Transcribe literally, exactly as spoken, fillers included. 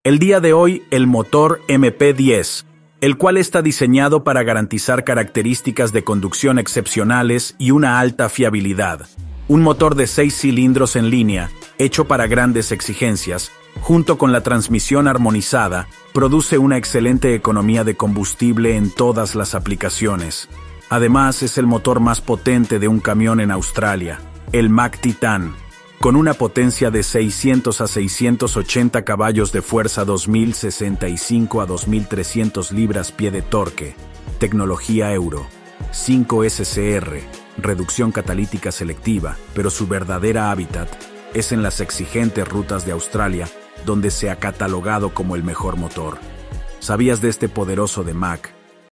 El día de hoy, el motor M P diez, el cual está diseñado para garantizar características de conducción excepcionales y una alta fiabilidad. Un motor de seis cilindros en línea, hecho para grandes exigencias, junto con la transmisión armonizada, produce una excelente economía de combustible en todas las aplicaciones. Además, es el motor más potente de un camión en Australia, el Mack Titan, con una potencia de seiscientos a seiscientos ochenta caballos de fuerza, dos mil sesenta y cinco a dos mil trescientos libras-pie de torque, tecnología Euro, cinco S C R, reducción catalítica selectiva, pero su verdadera hábitat es en las exigentes rutas de Australia, donde se ha catalogado como el mejor motor. ¿Sabías de este poderoso de Mack?